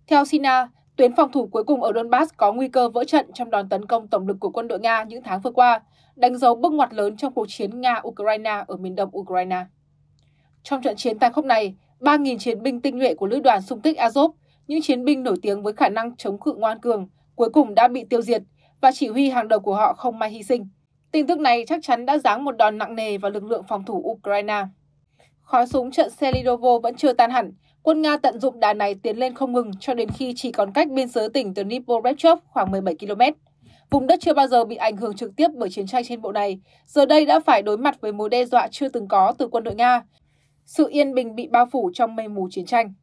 Theo SINA, tuyến phòng thủ cuối cùng ở Donbass có nguy cơ vỡ trận trong đòn tấn công tổng lực của quân đội Nga những tháng vừa qua, đánh dấu bước ngoặt lớn trong cuộc chiến Nga-Ukraine ở miền đông Ukraine. Trong trận chiến tàn khốc này, 3.000 chiến binh tinh nhuệ của lữ đoàn xung kích Azov, những chiến binh nổi tiếng với khả năng chống cự ngoan cường, cuối cùng đã bị tiêu diệt và chỉ huy hàng đầu của họ không may hy sinh. Tin tức này chắc chắn đã giáng một đòn nặng nề vào lực lượng phòng thủ Ukraine. Khói súng trận Selidovo vẫn chưa tan hẳn, quân Nga tận dụng đà này tiến lên không ngừng cho đến khi chỉ còn cách biên giới tỉnh Dnipropetrovsk khoảng 17 km. Vùng đất chưa bao giờ bị ảnh hưởng trực tiếp bởi chiến tranh trên bộ này, giờ đây đã phải đối mặt với mối đe dọa chưa từng có từ quân đội Nga. Sự yên bình bị bao phủ trong mây mù chiến tranh.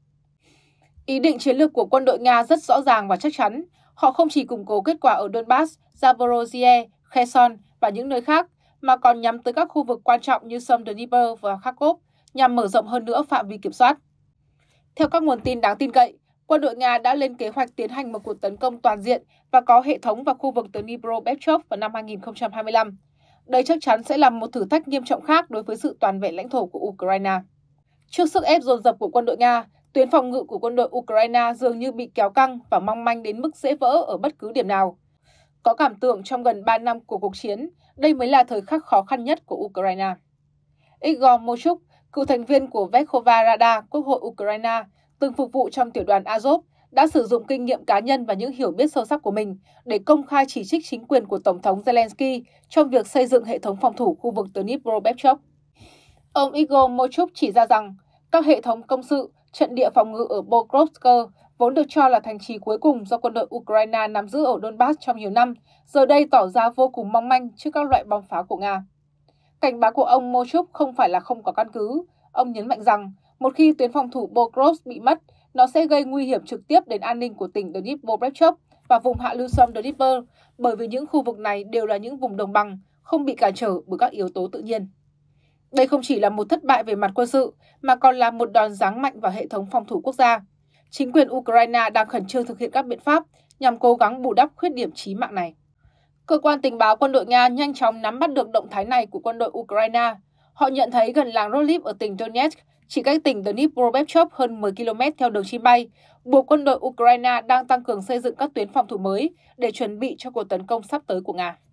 Ý định chiến lược của quân đội Nga rất rõ ràng và chắc chắn. Họ không chỉ củng cố kết quả ở Donbass, Zaporozhye, Kherson và những nơi khác, mà còn nhắm tới các khu vực quan trọng như sông Dnipro và Kharkov nhằm mở rộng hơn nữa phạm vi kiểm soát. Theo các nguồn tin đáng tin cậy, quân đội Nga đã lên kế hoạch tiến hành một cuộc tấn công toàn diện và có hệ thống vào khu vực Dnipropetrovsk vào năm 2025. Đây chắc chắn sẽ là một thử thách nghiêm trọng khác đối với sự toàn vẹn lãnh thổ của Ukraine. Trước sức ép dồn dập của quân đội Nga, tuyến phòng ngự của quân đội Ukraine dường như bị kéo căng và mong manh đến mức dễ vỡ ở bất cứ điểm nào. Có cảm tưởng trong gần 3 năm của cuộc chiến, đây mới là thời khắc khó khăn nhất của Ukraine. Igor Mochuk, cựu thành viên của Verkhovna Rada Quốc hội Ukraine, từng phục vụ trong tiểu đoàn Azov, đã sử dụng kinh nghiệm cá nhân và những hiểu biết sâu sắc của mình để công khai chỉ trích chính quyền của Tổng thống Zelensky trong việc xây dựng hệ thống phòng thủ khu vực Dnipropetrovsk. Ông Igor Mochuk chỉ ra rằng các hệ thống công sự, trận địa phòng ngự ở Pokrovsk, vốn được cho là thành trì cuối cùng do quân đội Ukraine nắm giữ ở Donbass trong nhiều năm, giờ đây tỏ ra vô cùng mong manh trước các loại bom pháo của Nga. Cảnh báo của ông Mochuk không phải là không có căn cứ. Ông nhấn mạnh rằng một khi tuyến phòng thủ Pokrovsk bị mất, nó sẽ gây nguy hiểm trực tiếp đến an ninh của tỉnh Dnipropetrovsk và vùng hạ lưu sông Dnipro, bởi vì những khu vực này đều là những vùng đồng bằng, không bị cản trở bởi các yếu tố tự nhiên. Đây không chỉ là một thất bại về mặt quân sự, mà còn là một đòn giáng mạnh vào hệ thống phòng thủ quốc gia. Chính quyền Ukraine đang khẩn trương thực hiện các biện pháp nhằm cố gắng bù đắp khuyết điểm chí mạng này. Cơ quan tình báo quân đội Nga nhanh chóng nắm bắt được động thái này của quân đội Ukraine. Họ nhận thấy gần làng Roliv ở tỉnh Donetsk, chỉ cách tỉnh Dnipropetrovsk hơn 10 km theo đường chim bay, buộc quân đội Ukraine đang tăng cường xây dựng các tuyến phòng thủ mới để chuẩn bị cho cuộc tấn công sắp tới của Nga.